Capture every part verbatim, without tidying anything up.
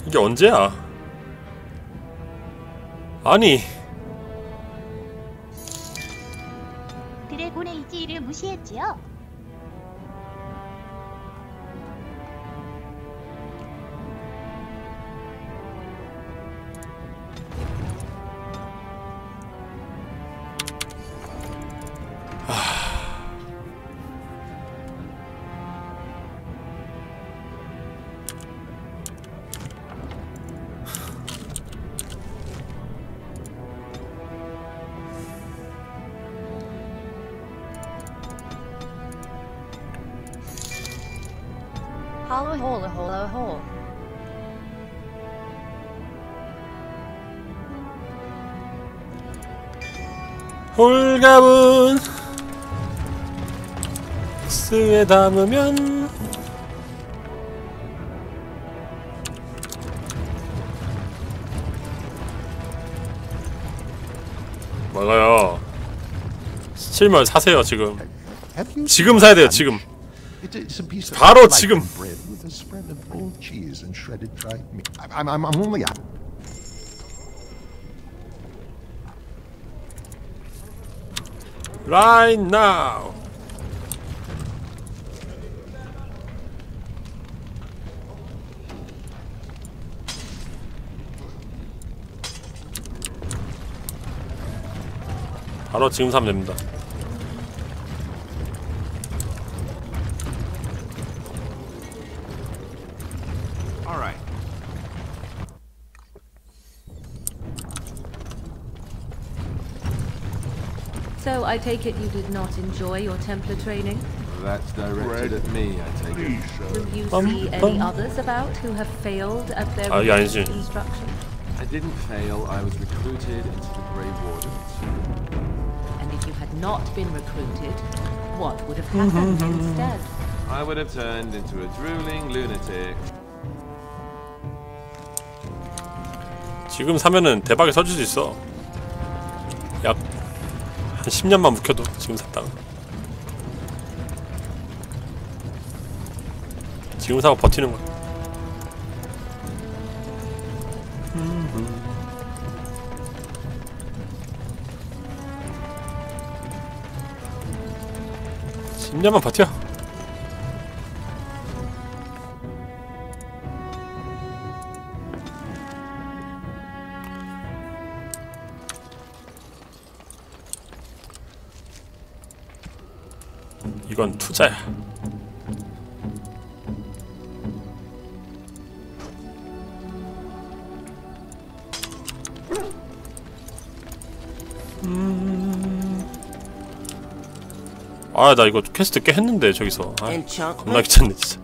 이게 언제야? 아니 드래곤의 의지를 무시했지요? Hollow hole, hollow hole. 홀가분 스에 담으면 뭐가요? 스틸멀 사세요 지금. 지금 사야 돼요 지금. 바로 지금. Right now. 바로 지금 사면 됩니다. So I take it you did not enjoy your Templar training? That's directed at me, I take it. Will you see any others about who have failed at their 아, 이게 아니지. instruction? I didn't fail, I was recruited into the Grey Wardens. And if you had not been recruited, what would have happened instead? I would have turned into a drooling lunatic. 지금 사면은 대박에 서줄 수 있어. 약 한 십 년만 묵혀도 지금 샀다가. 지금 사고 버티는 거야. 십 년만 버텨. 이건 투자야. 음... 아, 나 이거 퀘스트 꽤 했는데 저기서. 아, 겁나 귀찮네 진짜.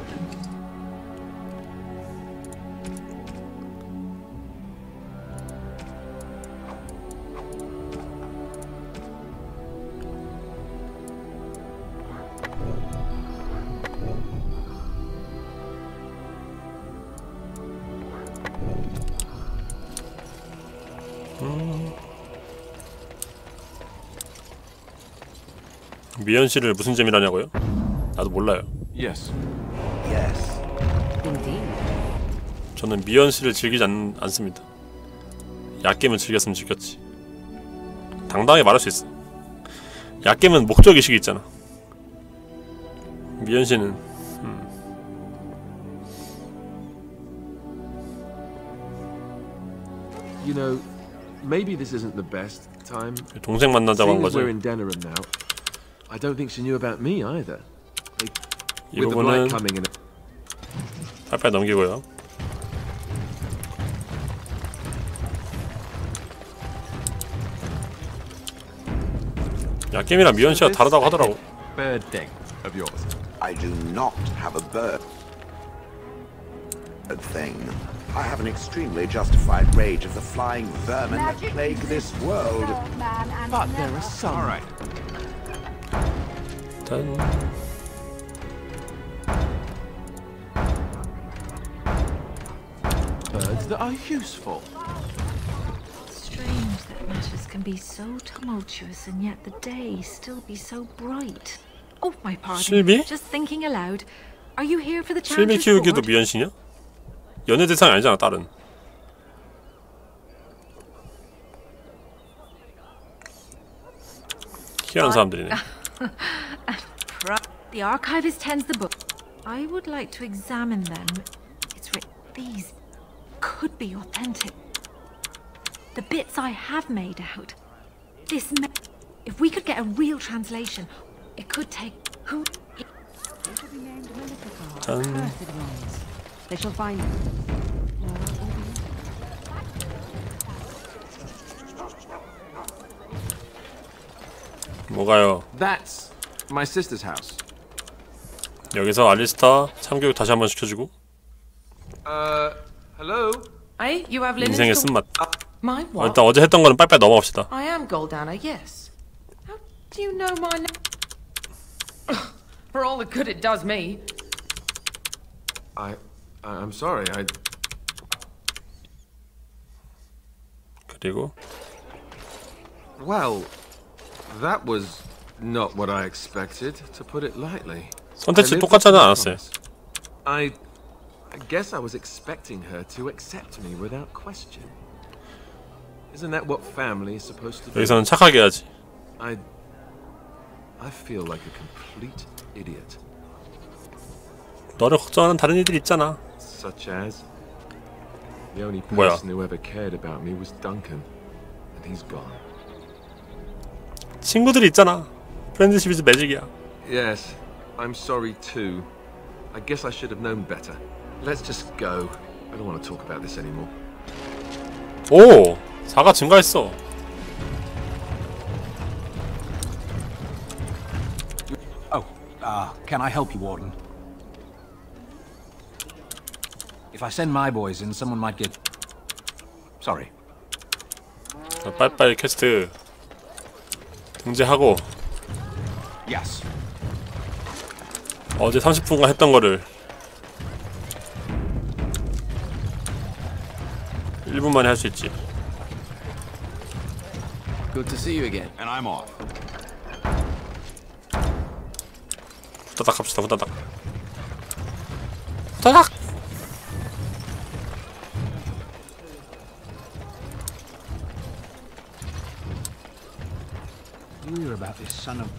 미연 씨를 무슨 재미라냐고요? 나도 몰라요. Yes. Yes. Indeed. 저는 미연 씨를 즐기지 않, 않습니다. 약겜을 즐겼으면 즐겼지. 당당하게 말할 수 있어. 약겜은 목적 의식이 있잖아. 미연 씨는 음. You know, maybe this isn't the best time. 동생 만나자고 한 Seeing as 거죠. we're in Denerim now, I don't think she knew about me either. Like, 이 with the 부분은 blight coming in. 빨리빨리 넘기고요. 약겜이랑 미연 씨가 다르다고 하더라고. Bird thing of yours. I do not have a bird thing. I have an extremely justified rage of the flying vermin that plague this world. But there are some. All right. 짠. Birds that are useful. Strange that matters can be so tumultuous and yet the day still be so bright. Oh, my pardon. 실비? Just thinking aloud. Are you here for the 실비 Chanters 키우기도 Board? 미연 씨냐? 연애 대상이 아니잖아, 딸은. 희한한 사람들이네. The archivist tends the book. I would like to examine them. It's written. These could be authentic. The bits I have made out. This. Ma if we could get a real translation, it could take. Who? They shall be named Maleficar, 짠. accursed ones. They shall find. 뭐가요? That's my sister's house. 여기서 알리스타 참교육 다시 한번 시켜주고. Uh, hello? Hey, you have linen. 인생의 쓴맛. My 어, what? 일단 어제 했던 거는 빨리빨리 넘어갑시다. I am Goldana, yes. How do you know my name? For all the good it does me. I, I I'm sorry. I. 그리고 Well, that was not what I expected, to put it lightly. 선택지 I lived 똑같지 up to my 않았어요. promise. I, I guess I was expecting her to accept me without question. Isn't that what family is supposed to do? 여기서는 착하게 해야지. I, I feel like a complete idiot. 너를 걱정하는 다른 이들이 있잖아. Such as the only 뭐야? person who ever cared about me was Duncan, and he's gone. 친구들이 있잖아. 프렌드십 이즈 매직이야. Yes, I'm sorry too. I guess I should have known better. Let's just go. I don't want to talk about this anymore. 오! 사가 증가했어. Oh, uh, can I help you, Warden? If I send my boys in, someone might get... Sorry. 자, 빨리빨리 퀘스트 등재하고 Yes. 어제 삼십 분간 했던 거를 일 분 만에 할 수 있지. Good to see you again. And I'm off. 후다닥 합시다. 후다닥. 후다닥. You hear about this son of...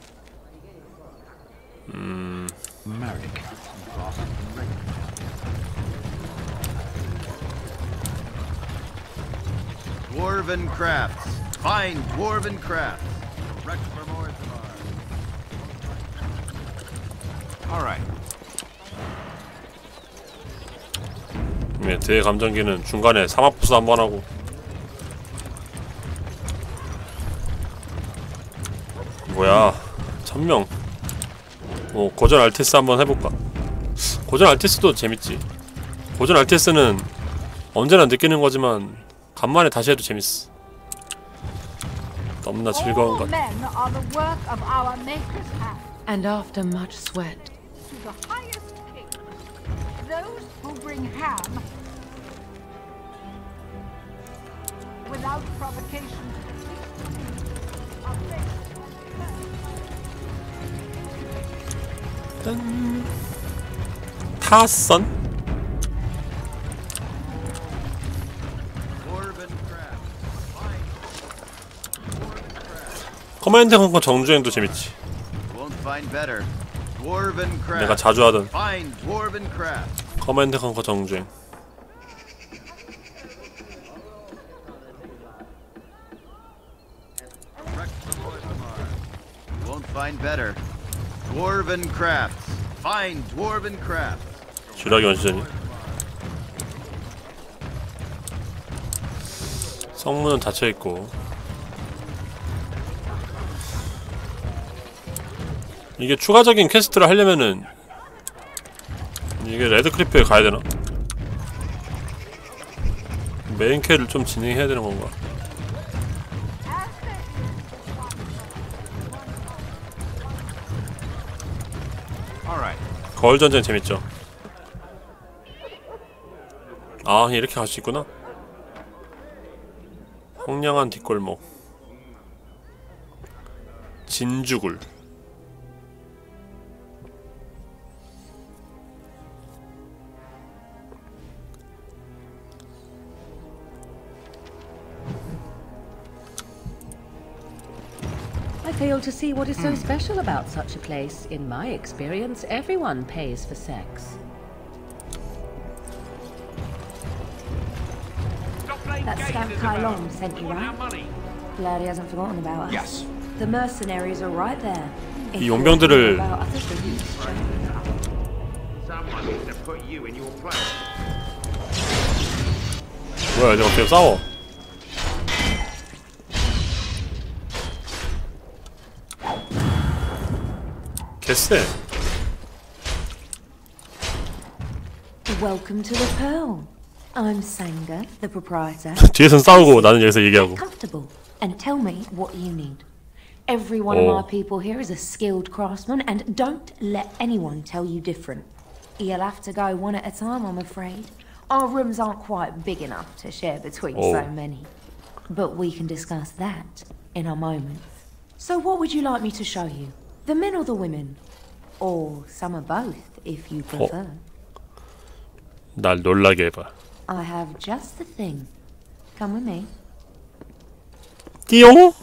Hmm... Merrick. Dwarven crafts. Fine dwarven crafts. Rex for Mortimer. All right. 네, 대감정기는 중간에 삼합부수 한번 하고. 뭐야, 천명. 어, 고전 알테스 한번 해볼까? 고전 알테스도 재밌지. 고전 알테스는 언제나 느끼는 거지만 간만에 다시 해도 재밌어. 너무나 즐거운 것. men are the work of our maker's hand. And after much sweat. To the highest king, those who bring ham without provocation are placed 짠. 타선. Dwarven crafts. Fine 커맨드 컨커 정주행도 재밌지. won't find better. Dwarven crafts. 내가 자주 하던 Fine dwarven crafts. 커맨드 컨커 정주행. Rex for Mortimer. Won't find better. Dwarven crafts. Fine dwarven crafts. 쥐라기 원시전이. 성문은 닫혀있고. 이게 추가적인 퀘스트를 하려면은 이게 레드크리프에 가야되나? 메인 퀘를 좀 진행해야 되는 건가? All right. 거울전쟁 재밌죠? 아, 이렇게 갈 수 있구나. 황량한 뒷골목. 진주굴. I fail to see what is so special about such a place. In my experience, everyone pays for sex. That scamp Kylon sent you, right? Glad he hasn't forgotten about us. Yes. The mercenaries are right there. 이 용병들을 Someone needs to put you in your place. 뭐야, 내가 어떻게 싸워? 개쎄. Welcome to the Pearl. I'm Sanga, the proprietor. 뒤에선 싸우고 나는 여기서 얘기하고. Comfortable, and tell me what you need. Every one of Oh. my people here is a skilled craftsman, and don't let anyone tell you different. You'll have to go one at a time, I'm afraid. Our rooms aren't quite big enough to share between Oh. so many. But we can discuss that in a moment. So what would you like me to show you? The men or the women? Or some of both, if you prefer. 날 놀라게 해봐. I have just the thing. Come with me. 띠용?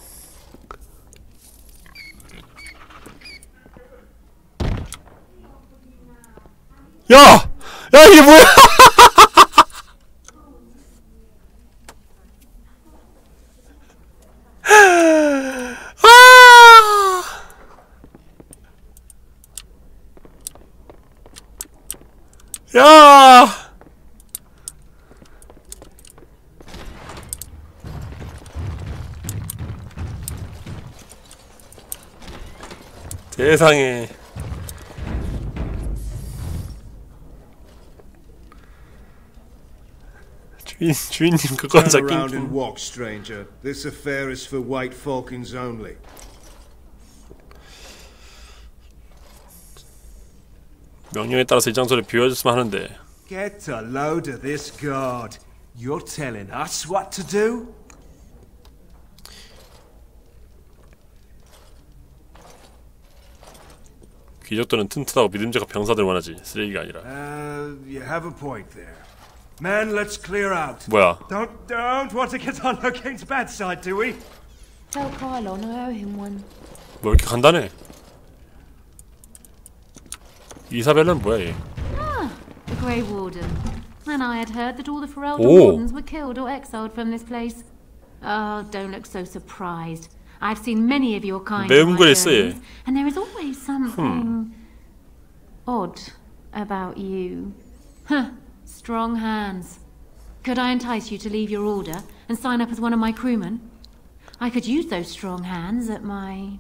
야! 야, 이게 뭐야! 아! 야! 세상에. 주인, 주인님 그거 Turn 진짜 around 낑낑. and walk, stranger. This affair is for White Falcons only. 명령에 따라서 이 장소를 비워줬으면 하는데. Get a load of this guard. You're telling us what to do? 귀족들은 튼튼하고 믿음직한 병사들 원하지 쓰레기가 아니라. Uh, you have a point there. Man, let's clear out. 뭐야? Don't, don't want to get on Locane's bad side, do we? Tell Kylon I owe him one. 뭐 이렇게 간단해? 이사벨은 뭐야 얘? Ah, the Grey Warden. And I had heard that all the Ferelden Oh. Wardens were killed or exiled from this place. Oh, don't look so surprised. I've seen many of your kind 매운 on my 걸 했어, 얘. journeys, and there is always something odd about you. Huh, strong hands. Could I entice you to leave your order and sign up as one of my crewmen? I could use those strong hands at my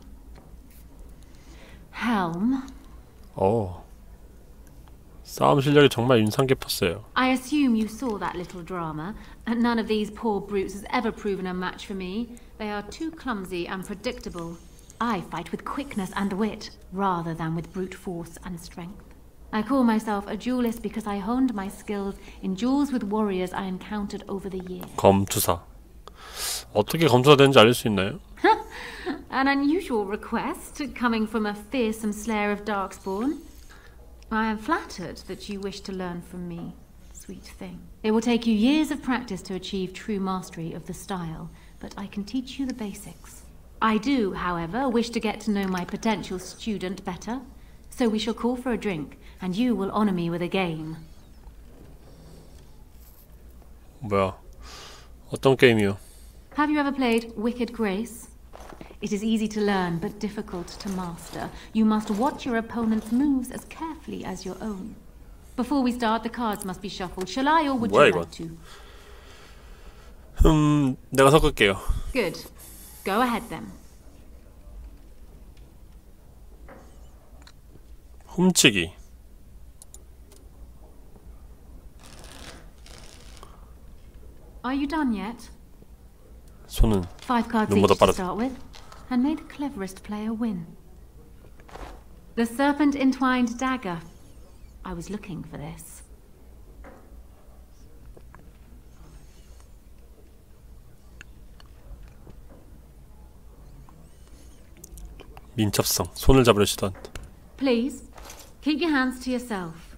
helm. 어. 싸움 실력이 정말 인상 깊었어요. I assume you saw that little drama, and none of these poor brutes has ever proven a match for me. They are too clumsy and predictable. I fight with quickness and wit, rather than with brute force and strength. I call myself a duelist because I honed my skills in duels with warriors I encountered over the years. 검투사. 어떻게 검투사 되는지 알릴 수 있나요? An unusual request, coming from a fearsome slayer of Darkspawn. I am flattered that you wish to learn from me, sweet thing. It will take you years of practice to achieve true mastery of the style, but I can teach you the basics. I do, however, wish to get to know my potential student better, so we shall call for a drink, and you will honor me with a game. 뭐야? 어떤 게임이요? Have you ever played Wicked Grace? It is easy to learn, but difficult to master. You must watch your opponent's moves as carefully as your own. Before we start, the cards must be shuffled. Shall I, or would 뭐야, you 이건? like to? 음, 내가 섞을게요. Good. Go ahead then. 훔치기. Are you done yet? 손은 Five cards 눈보다 each to 빠르다. start with, and may the cleverest player win. The serpent entwined dagger. I was looking for this. 민첩성. 손을 잡으려 시도한다. Please, keep your hands to yourself.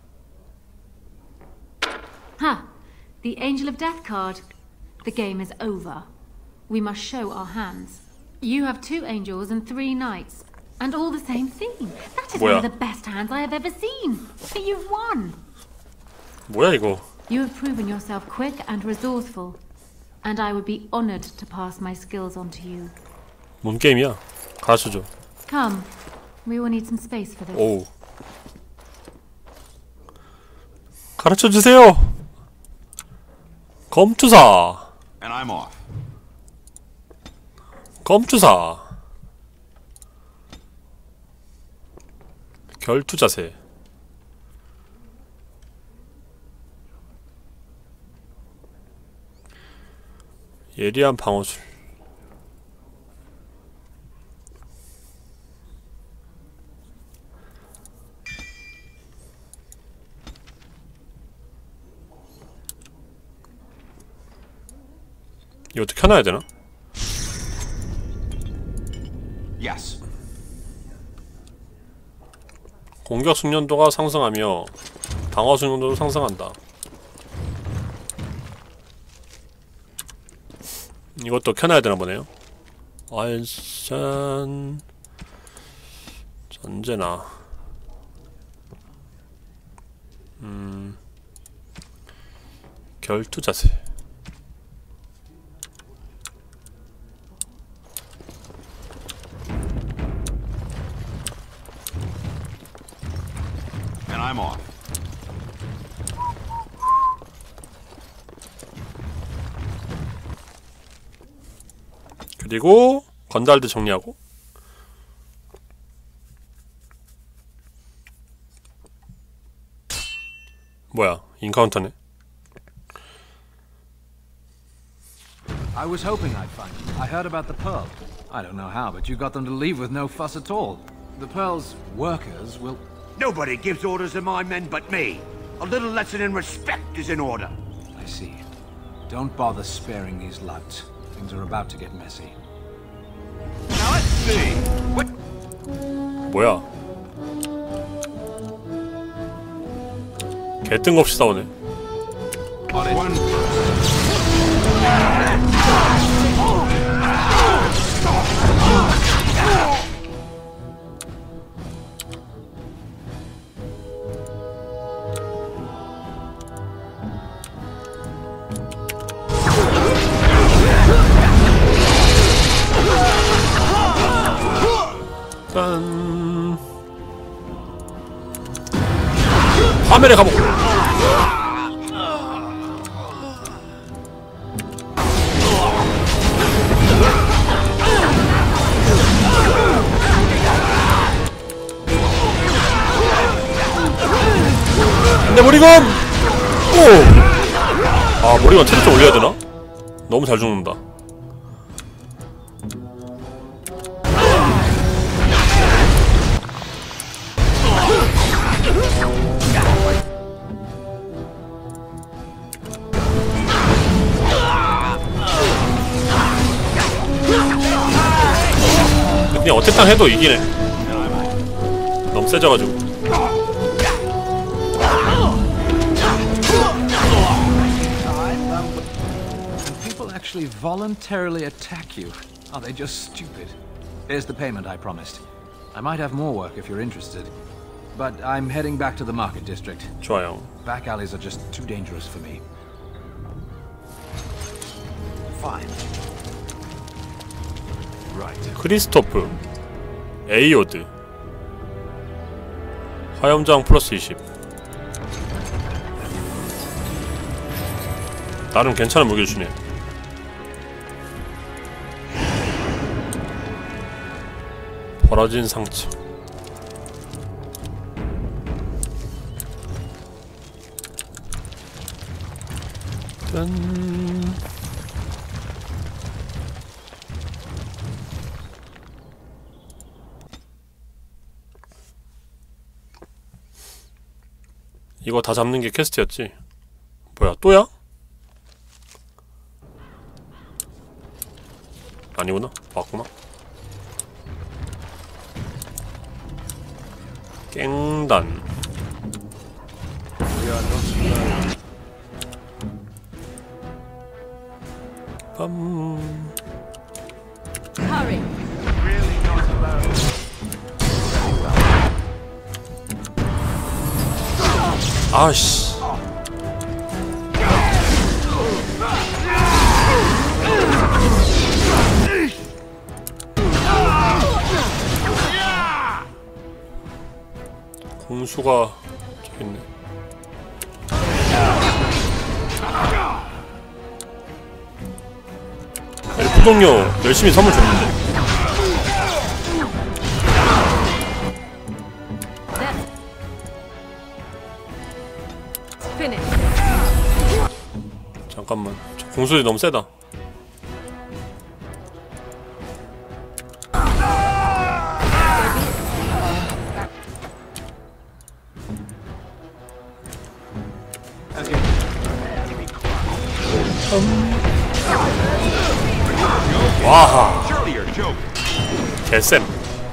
Ha! The Angel of Death card. The game is over. We must show our hands. You have two angels and three knights, and all the same theme. That is 뭐야? one of the best hands I have ever seen. But you've won. 뭐야 이거? You have proven yourself quick and resourceful, and I would be honored to pass my skills on to you. 뭔 게임이야? 가르쳐줘. Come, we will need some space for this. 오우. 가르쳐주세요. 검투사. And I'm off. 검투사. 결투자세. 예리한 방어술. 이것도 켜놔야 되나? Yes. 공격 숙련도가 상승하며 방어 숙련도도 상승한다. 이것도 켜놔야 되나 보네요. 알산 전제나 음 결투자세. And I'm off. 그리고 건달들 정리하고 뭐야 인카운터네. I was hoping I'd find you. I heard about the Pearl. I don't know how, but you got them to leave with no fuss at all. The Pearl's workers will... Nobody gives orders to my men but me. A little lesson in respect is in order. I see. Don't bother sparing these louts. Things are about to get messy. Now let's see. What? 뭐야 개 뜬금없이 싸우네. One. 짠. 화면에 가보. 근데 머리건. 오. 아 머리건 체력 좀 올려야 되나? 너무 잘 죽는다. 그냥 어택당 해도 이기네. 너무 세져가지고. People actually voluntarily attack you. Are they just stupid? Here's the payment I promised. I might have more work if you're interested. But I'm heading back to the market district. 좋아요. Back alleys are just too dangerous for me. Fine. Right. 크리스토프 에이오드 화염장 플러스 이십. 나름 괜찮은 무기를 주네. 벌어진 상처. 짠. 이거 다 잡는 게 퀘스트였지. 뭐야 또야? 아니구나. 맞구나. 깽단. 빰. Hurry. 아씨. 공수가 저기 있네. 엘프 동료 열심히 선물 줬는데. 잠깐만, 저 공수들이 너무 세다. 와하, 개쌤.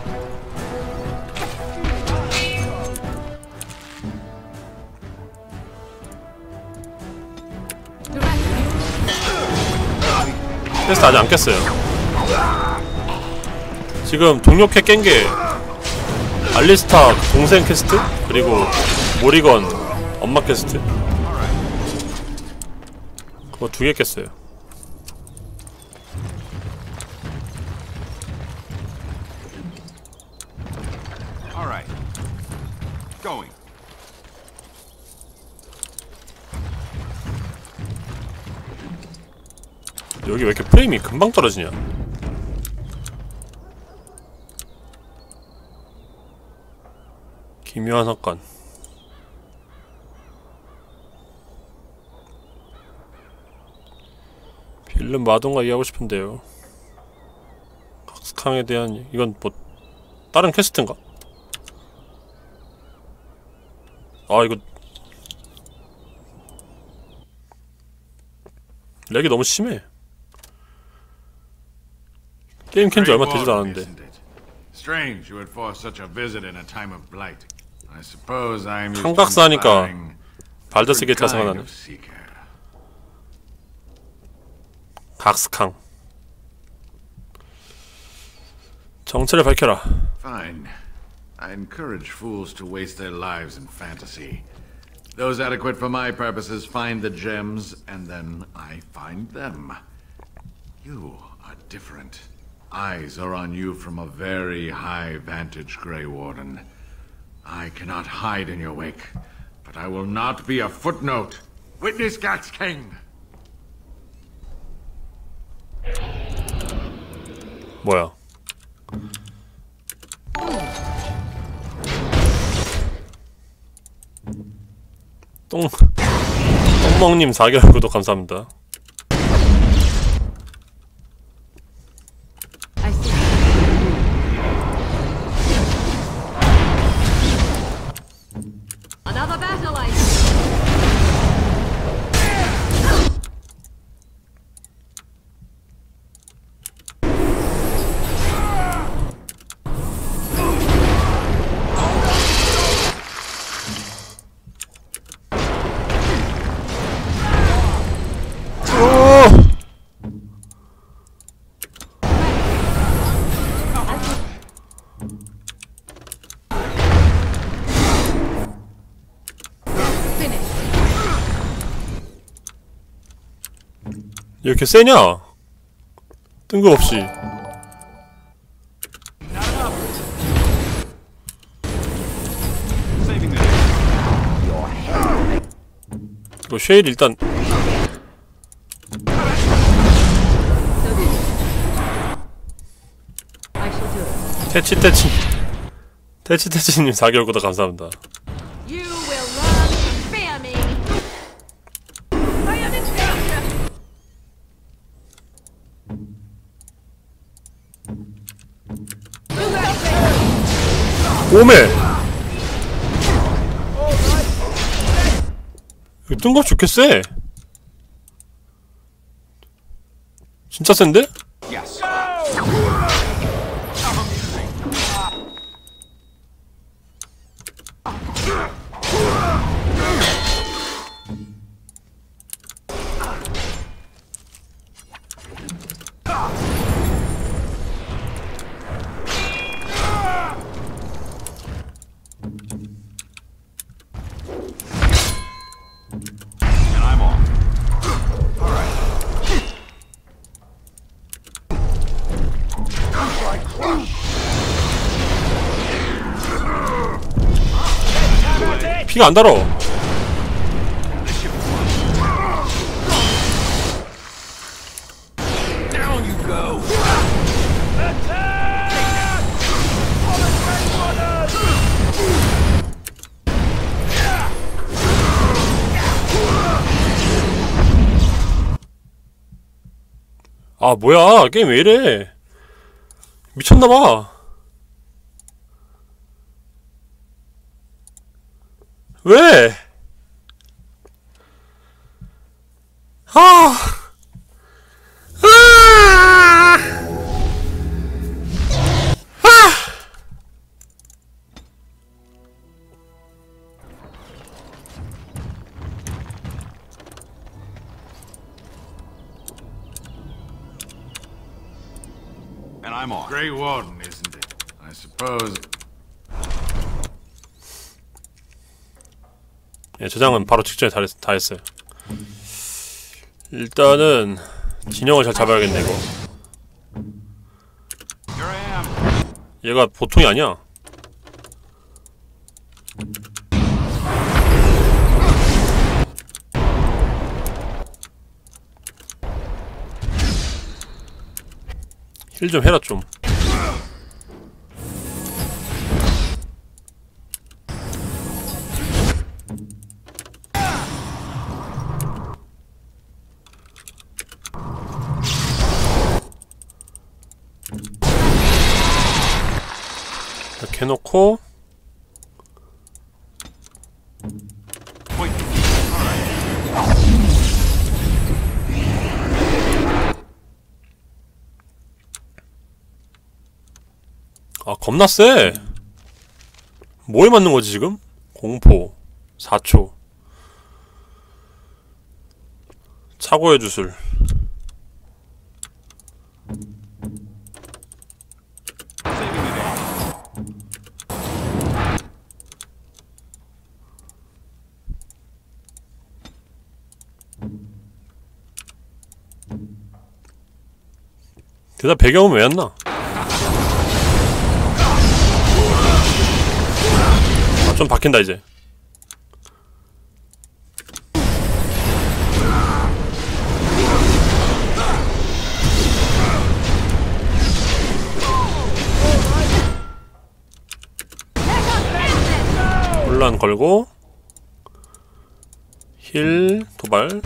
퀘스트 아직 안 깼어요. 지금 동료캐 깬 게 알리스타 동생 퀘스트, 그리고 모리건 엄마 퀘스트, 그거 두 개 깼어요. Alright. Going. 여기 왜 이렇게 프레임이 금방 떨어지냐? 기묘한 습관. 빌런 마돈과 이해하고 싶은데요. 각스캉에 대한, 이건 뭐 다른 퀘스트인가? 아 이거 렉이 너무 심해. 게임 켠지 얼마 되지도 않았는데. Strange you would force such a visit in a time of blight. I suppose I'm used to 한각사 하니까 inspiring 발더스 게이트가 different kind 생각나네. of seeker. 각스캉. 정체를 밝혀라. Fine. I encourage fools to waste their lives in fantasy. Those adequate for my purposes find the gems, and then I find them. You are different. Eyes are on you from a very high vantage, Grey Warden. I cannot hide in your wake, but I will not be a footnote. Witness Gax King! 뭐야? 똥 똥멍님 사 개월 구독 감사합니다. Another battle I 이렇게 세냐? 뜬금없이. 이거 쉐일 일단 태치 태치 태치 태치님 사 개월 구독 감사합니다. You will learn to fear me. I am in danger. 오메! 이거 뜬금없이 좋게 세! 진짜 센데? Yes. 피가 안 달어. 아 뭐야 게임 왜 이래. 미쳤나봐. 왜? 아, 아, 아. And I'm off. Grey Warden, isn't it? I suppose. 예, 저장은 바로 직전에 다, 했, 다 했어요. 일단은 진영을 잘 잡아야겠네 이거. 얘가 보통이 아니야. 힐 좀 해라 좀. 이렇게 해놓고 아 겁나 쎄. 뭐에 맞는 거지 지금? 공포 사 초 차고의 주술. 대답 배경은 왜 안 나? 아, 좀 바뀐다 이제. 혼란 걸고 힐 도발.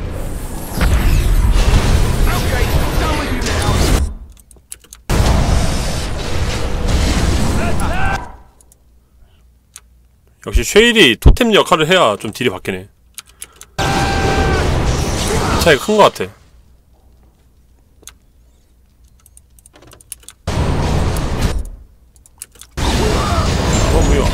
역시 쉐일이 토템 역할을 해야 좀 딜이 바뀌네. 차이가 큰 것 같아. 어 뭐야?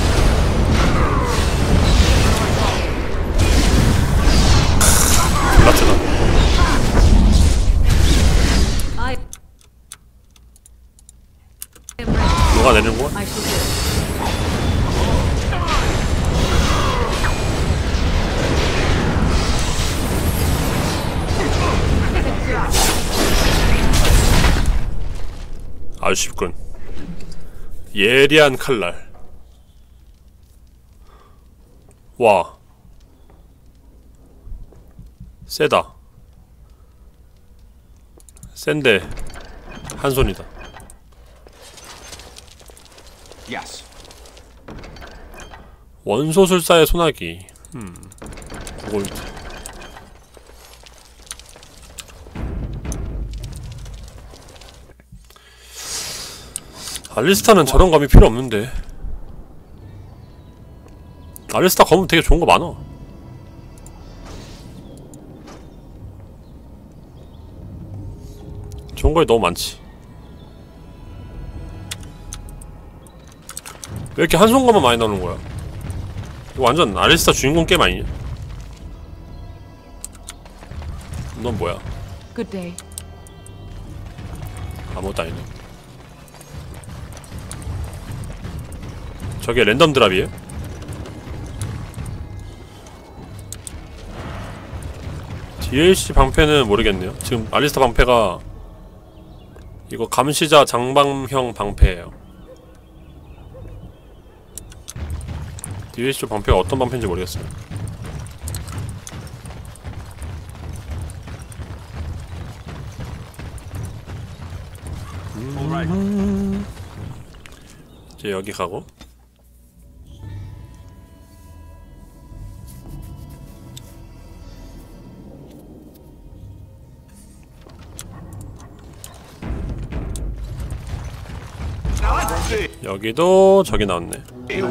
라트다. 누가 내는 거야? 아주 쉽군. 예리한 칼날. 와 세다. 센데 한손이다. Yes. 원소술사의 소나기. 음 구골드. 알리스타는 저런 검이 필요 없는데. 알리스타 검은 되게 좋은 거 많아. 좋은 거에 너무 많지. 왜 이렇게 한손검만 많이 나오는 거야? 이거 완전 알리스타 주인공 게임 아니냐? 넌 뭐야? Good day. 아무것도 아니네. 저게 랜덤 드랍이에요? 디엘씨 방패는 모르겠네요. 지금 알리스타 방패가 이거 감시자 장방형 방패예요. 디에이치 방패가 어떤 방패인지 모르겠어요. 음... 이제 여기 가고 여기도 저기 나왔네.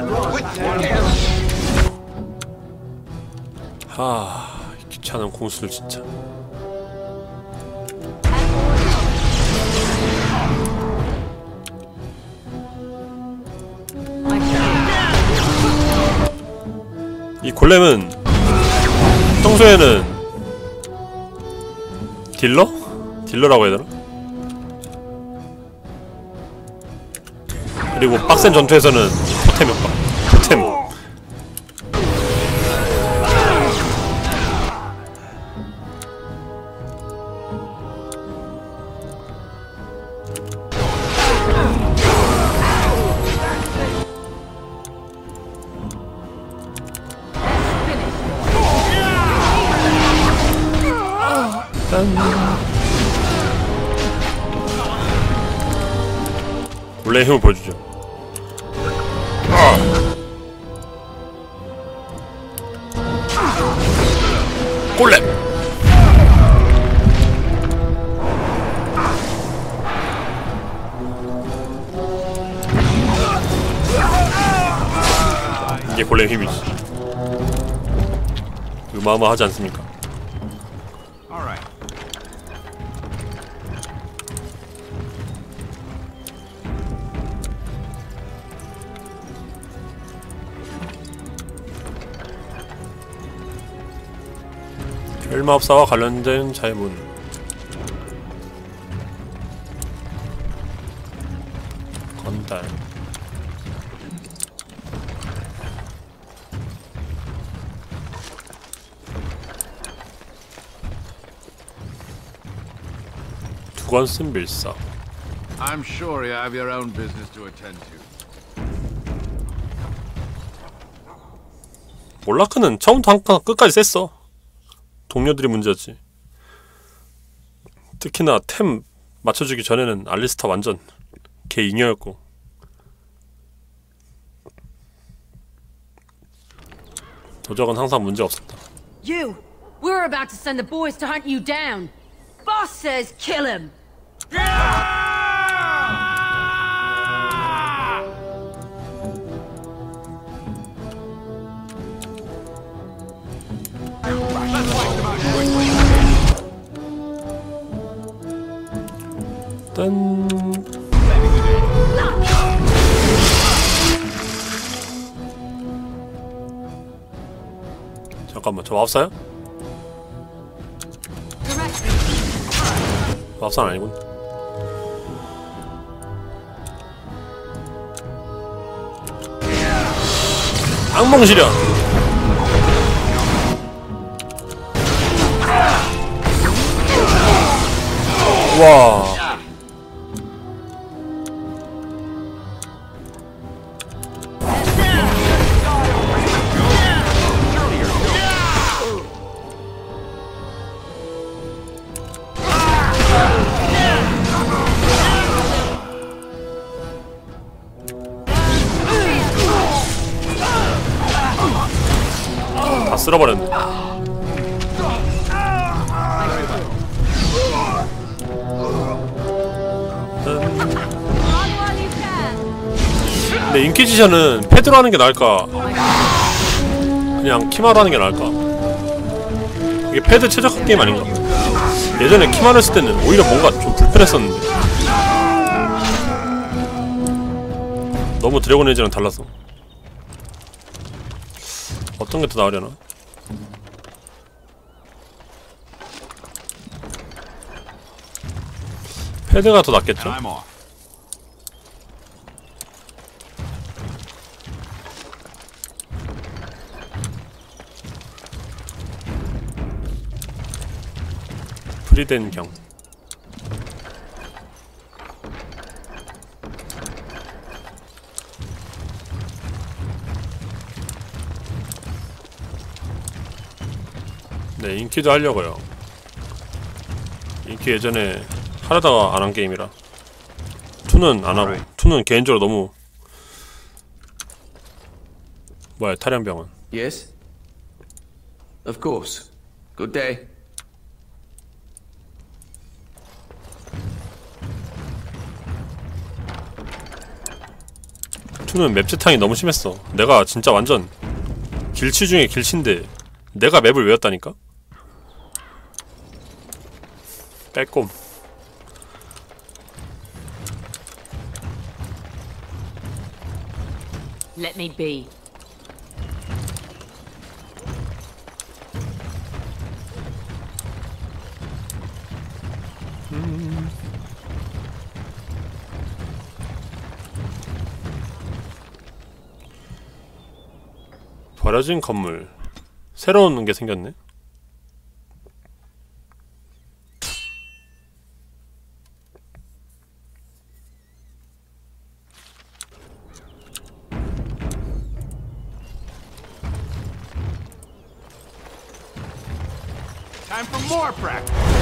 하, 귀찮은 공수들 진짜. 이 골렘은 평소에는 딜러? 딜러라고 해야 되나? 그리고 빡센 전투에서는 토템 효과. 토템. 원래 힘을 보여주죠. 골렘! 이게 골렘 힘이지. 어마어마하지 않습니까? 별마법사와 관련된 자유문. 건달. 두건쓴 밀사. I'm sure you have your own business to attend to. 몰라크는 처음부터 한 끝까지 셌어. 동료들이 문제였지. 특히나 템 맞춰주기 전에는 알리스타 완전 개 잉여였고. 도적은 항상 문제 없었다. You! We're about to send the boys to hunt you down. Boss says kill him. 딴. 잠깐만, 저 마법사야? 마법사는 아니군. 악몽시련! 와. 다 쓸어버렸네. 근데 인퀴지션은 패드로 하는 게 나을까? 그냥 키마로 하는 게 나을까? 이게 패드 최적화 게임 아닌가? 예전에 키마로 했을 때는 오히려 뭔가 좀 불편했었는데 너무 드래곤 에이지랑 달라서 어떤 게 더 나으려나? 패드가 더 낫겠죠? 프리덴 경. 네, 인기도 하려고요. 인기 예전에 하려다가 안 한 게임이라. 투는 안 하고, 투는 개인적으로 너무 뭐야, 탈영병은. Yes? Of course. Good day. 투는 맵 재탕이 너무 심했어. 내가 진짜 완전 길치 중에 길치인데 내가 맵을 외웠다니까? 빼꼼. Let me be. 음. 버려진 건물. 새로운 게 생겼네. Time for more practice.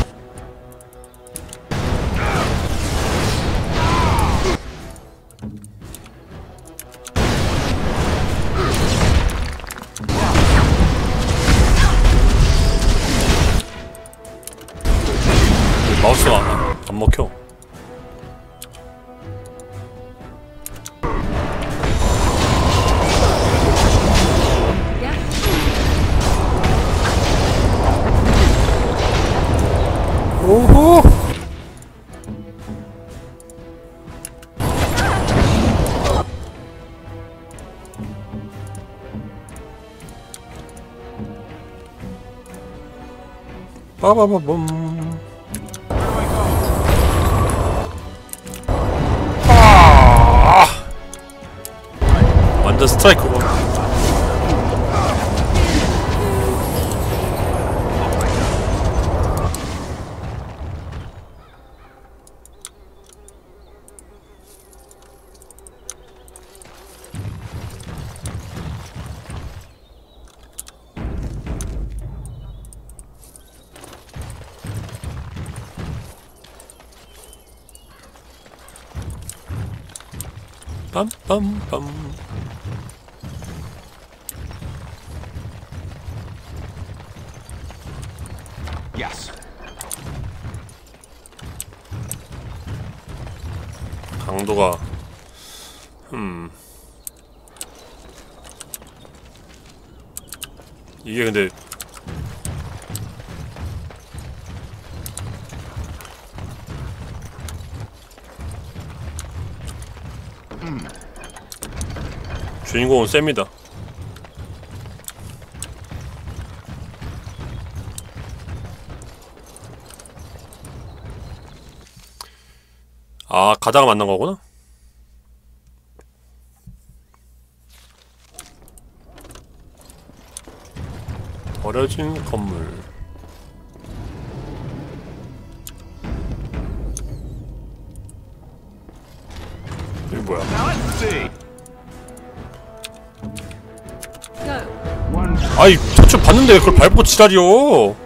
마우스가 안, 안 먹혀. 오호! 빠바바봄. 아! 완전 스트라이크고. 빰빰빰. Yes. 강도가 음 이게 근데 주인공은 셉니다. 아, 가다가 만난 거구나? 버려진 건물. 이게 뭐야? 아이, 저쪽 봤는데 그걸 밟고 지랄이요.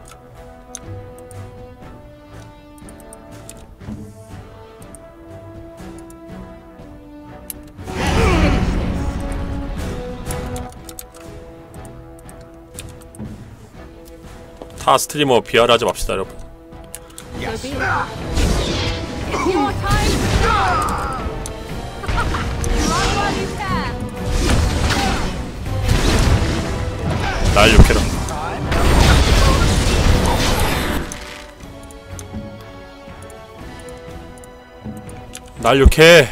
타 스트리머 비하를 하지 맙시다, 여러분. 날 욕해라. 날 욕해.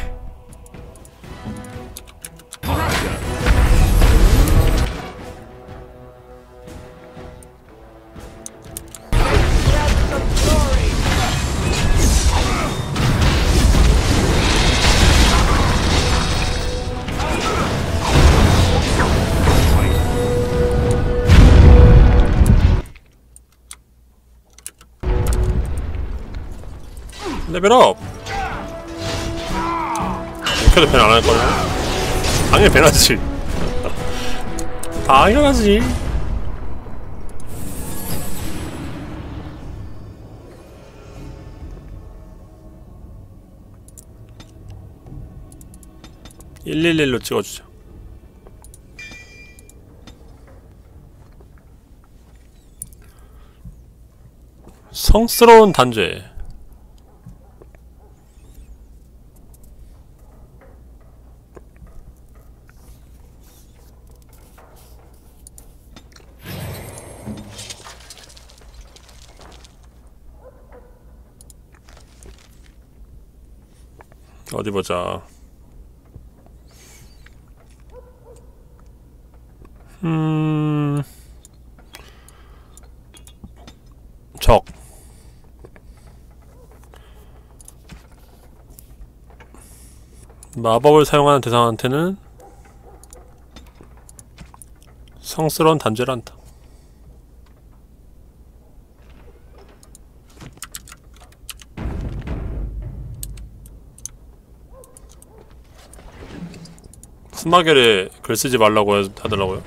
레벨업! 이렇게도 밴 안할 거야? 당연히 밴하지. 당연하지. 일일일로 찍어주자. 성스러운 단죄. 어디 보자. 음... 적. 마법을 사용하는 대상한테는 성스러운 단죄를 한다. 스마겔에 글 쓰지 말라고 하더라고요.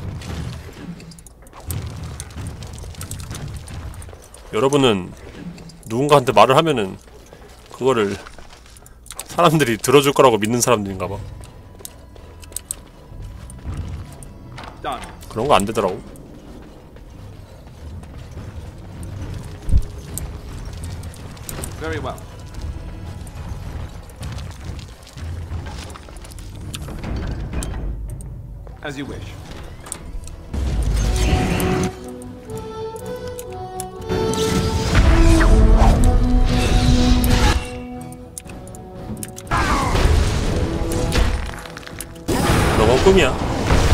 여러분은 누군가한테 말을 하면은 그거를 사람들이 들어줄 거라고 믿는 사람들인가봐. 그런 거 안 되더라고. Very well. As you wish. 너무 꿈이야.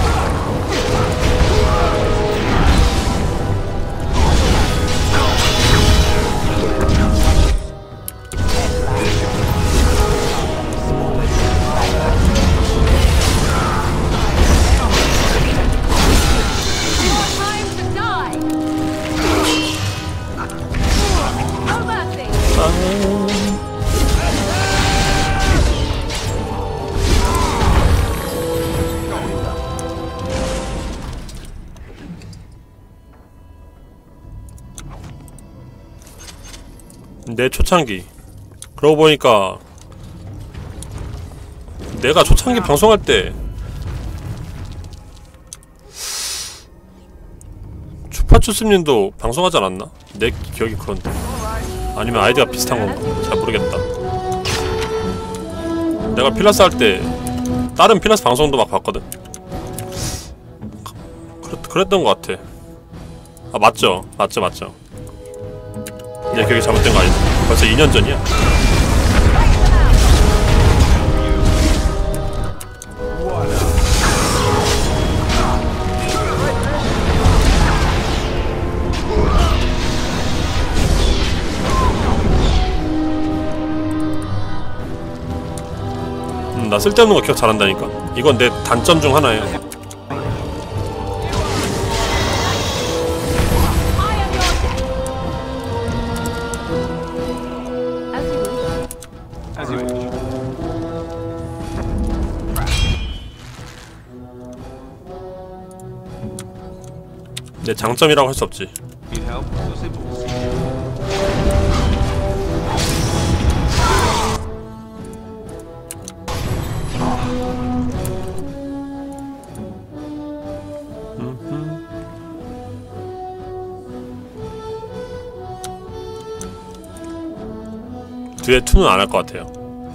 내 초창기. 그러고 보니까 내가 초창기 방송할 때 추파추스님도 방송하지 않았나? 내 기억이 그런데. 아니면 아이디가 비슷한 건가? 잘 모르겠다. 내가 필라스 할 때 다른 필라스 방송도 막 봤거든? 그랬, 그랬던 것 같아. 아 맞죠? 맞죠 맞죠. 내 기억이 잘못된 거 아니지? 벌써 이 년 전이야. 음, 나 쓸데없는 거 기억 잘한다니까? 이건 내 단점 중 하나야. 내 장점이라고 할 수 없지. 뒤에 투는 안 할 것 같아요.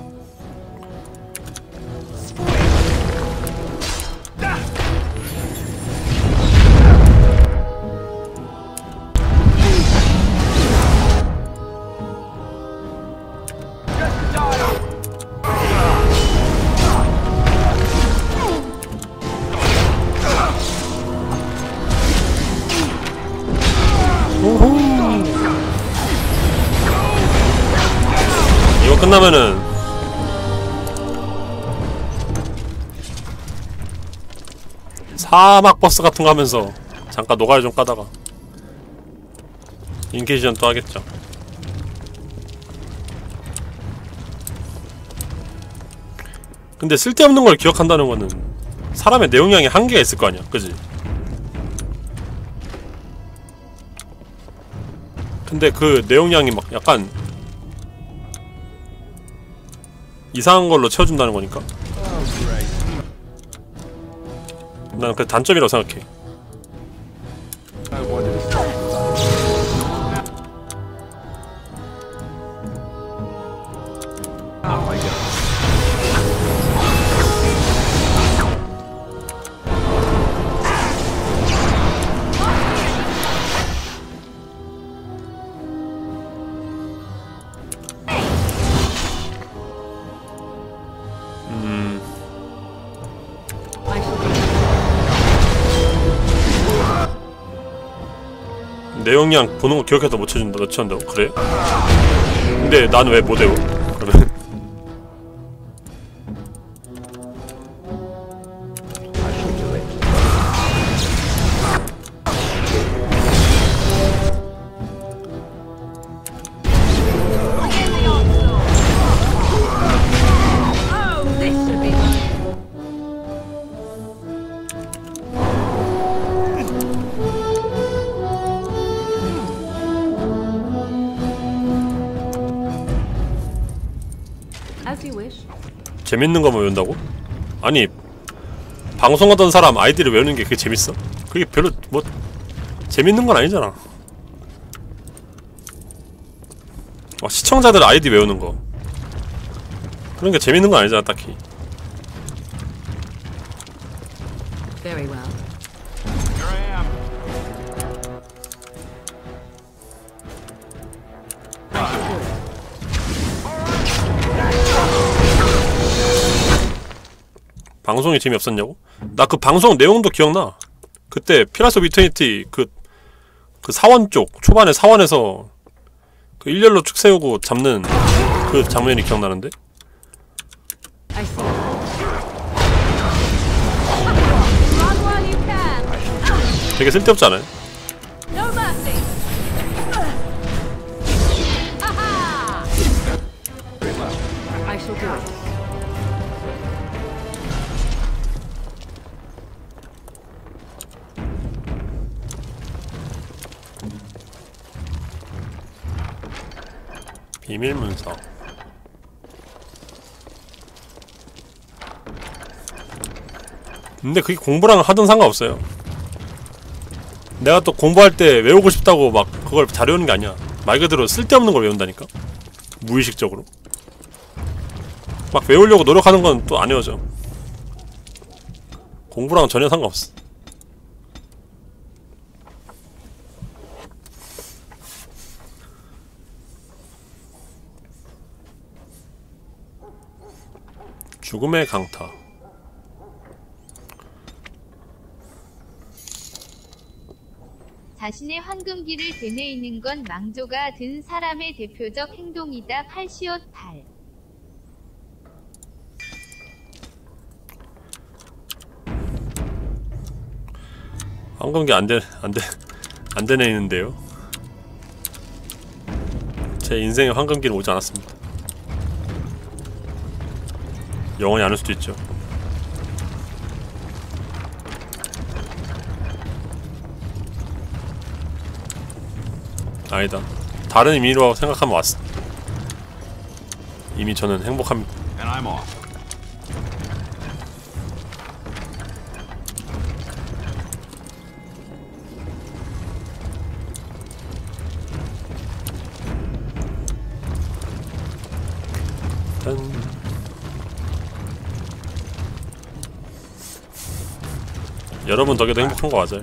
이거 끝나면은 사막 버스 같은 거 하면서 잠깐 노가리 좀 까다가 인퀴지션 또 하겠죠. 근데 쓸데없는 걸 기억한다는 거는 사람의 내용량이 한계가 있을 거 아니야, 그지? 근데 그 내용량이 막 약간 이상한 걸로 채워준다는 거니까. 난 그 단점이라고 생각해. 내용량 보는 거 기억해서 못 쳐준다, 못 쳐준다고? 그래? 근데 난 왜 못 외워? 그러면 재밌는 거만 외운다고? 아니 방송하던 사람 아이디를 외우는 게 그게 재밌어? 그게 별로 뭐 재밌는 건 아니잖아. 막 시청자들 아이디 외우는 거 그런 게 재밌는 건 아니잖아 딱히. Very well. 방송이 재미없었냐고? 나 그 방송 내용도 기억나. 그때 피라스 오브 이터니티 그, 그 사원 쪽 초반에 사원에서 그 일렬로 쭉 세우고 잡는 그 장면이 기억나는데? 되게 쓸데없지 않아요? 비밀 문서. 근데 그게 공부랑 하든 상관없어요. 내가 또 공부할 때 외우고 싶다고 막 그걸 잘 외우는 게 아니야. 말 그대로 쓸데없는 걸 외운다니까? 무의식적으로. 막 외우려고 노력하는 건 또 안 외워져. 공부랑 전혀 상관없어. 죽음의 강타. 자신의 황금기를 되뇌이는 건 망조가 든 사람의 대표적 행동이다. 팔시옷 팔. 황금기 안돼 안돼 안 되뇌이는데요. 제 인생에 황금기는 오지 않았습니다. 영원히 안 올 수도 있죠. 아니다. 다른 의미로 생각하면 왔어. 이미 저는 행복합니다. 짠. 여러분 덕에도 행복한 거 맞아요.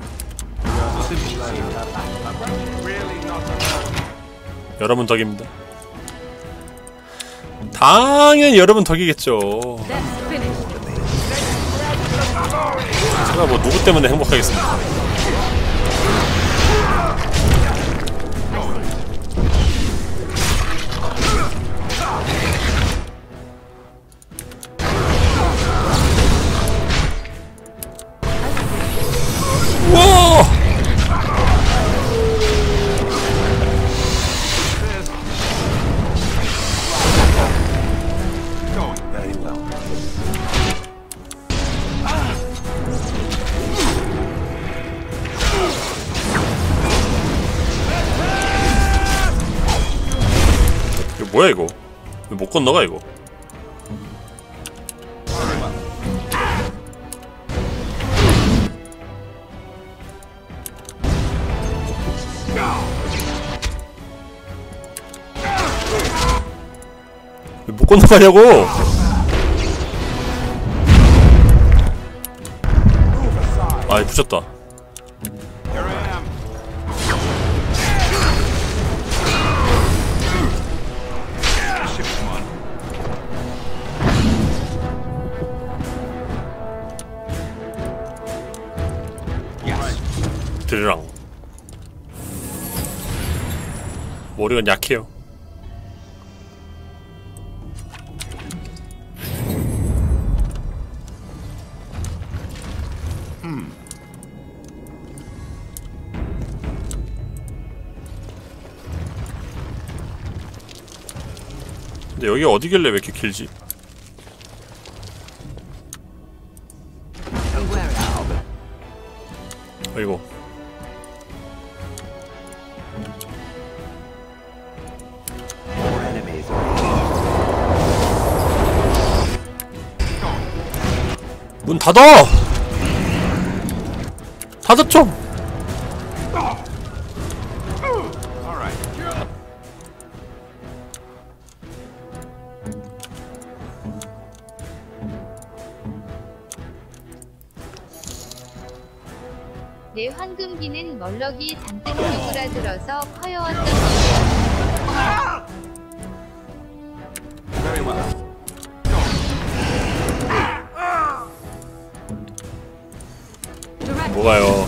여러분 덕입니다. 당연히 여러분 덕이겠죠. 제가 뭐 누구 때문에 행복하겠습니까? 우와! 이거 뭐야 이거? 왜 못 건너가 이거? 건너가냐고! 아이, 부셨다. 드르랑. 머리가 약해요. 음. 근데 여기가 어디길래 왜 이렇게 길지? 아이고. 문 닫아! 닫아 좀! 내 황금기는 멀럭이 잔뜩 누그라들어서 커여웠던 것이야. Very well. 뭐가요?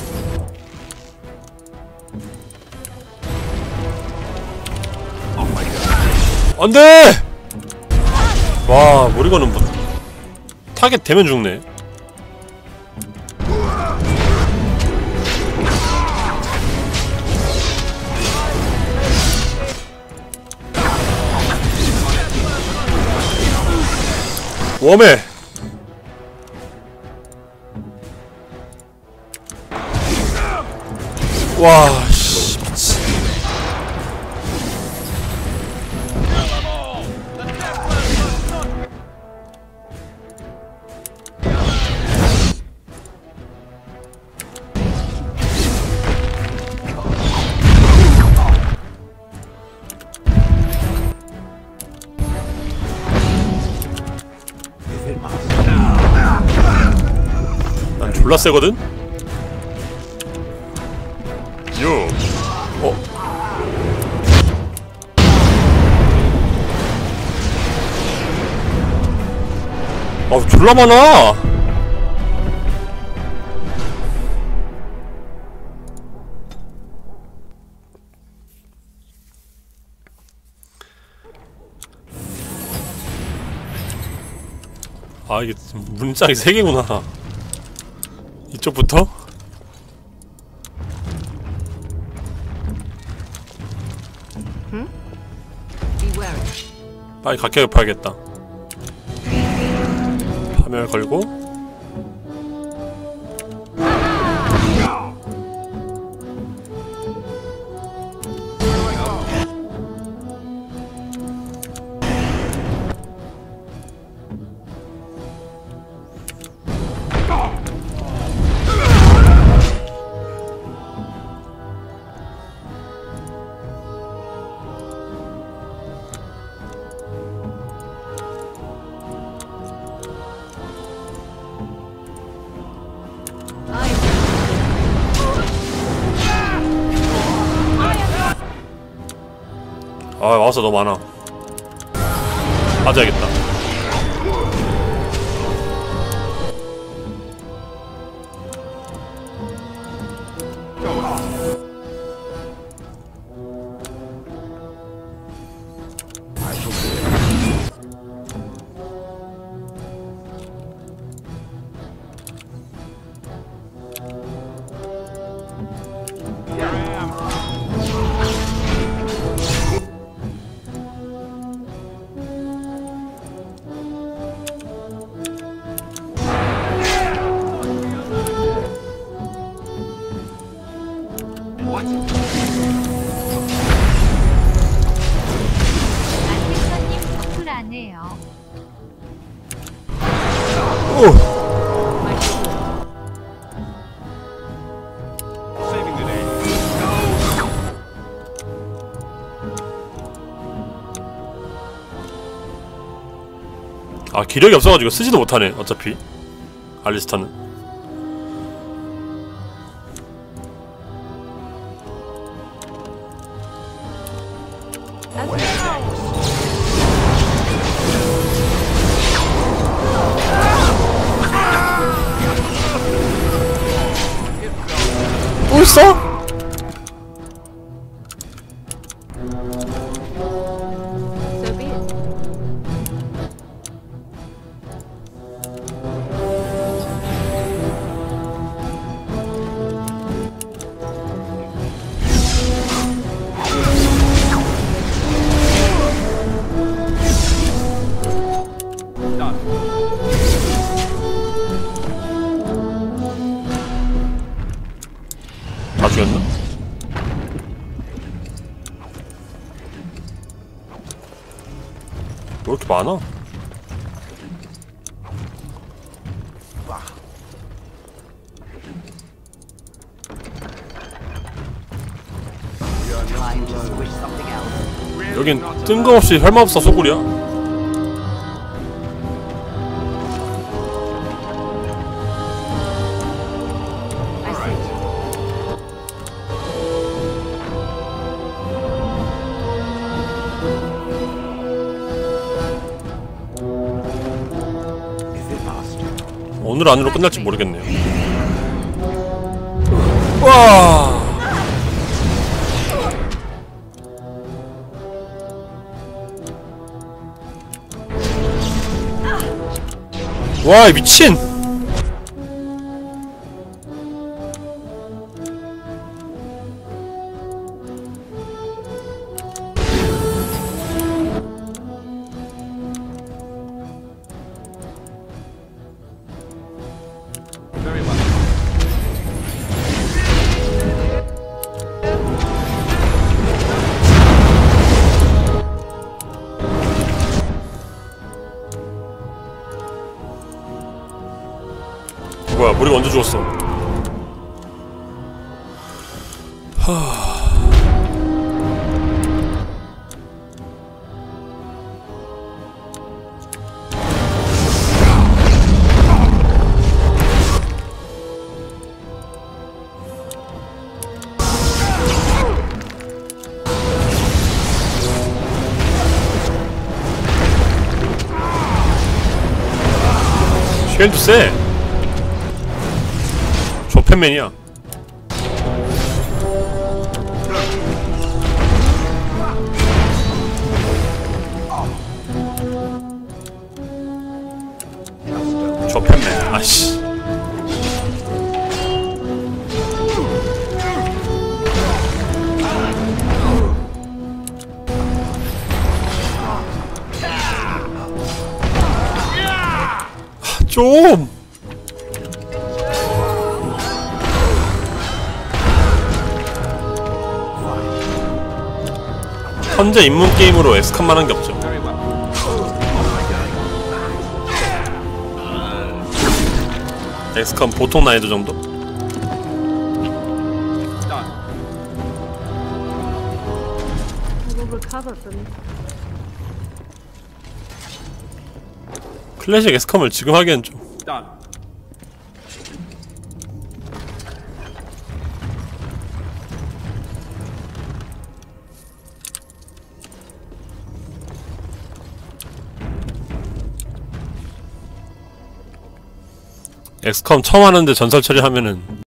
안돼! 와, 머리가는 뭐 타겟 되면 죽네. 웜에 와, 씨, 미치. 난 졸라 세거든? 요. 어? 아, 졸라 많아! 아, 이게 문짝이 세 개구나. 이쪽부터? 빨리 각격을 봐야겠다. 파멸 걸고 아, 와서 너무 많아. 빠져야겠다. 안택선님 덕후라네요. 오! Saving the day. 아 기력이 없어가지고 쓰지도 못하네 어차피 알리스타는. 또 있어? 다 죽였나? 왜 이렇게 많아? 여긴 뜬금없이 혈마법사 소굴이야? 오늘 안으로 끝날지 모르겠네요. 와. 와, 미친. 뭐야, 머리가 언제 죽었어? 하... 쉘도 쎄! 조펜맨이야. 조펜맨. 아씨. 좀. 현재 입문 게임으로 엑스컴만 한 게 없죠. 엑스컴 보통 난이도 정도? 클래식 엑스컴을 지금 하기엔 좀. 엑스컴 처음 하는데 전설 처리하면은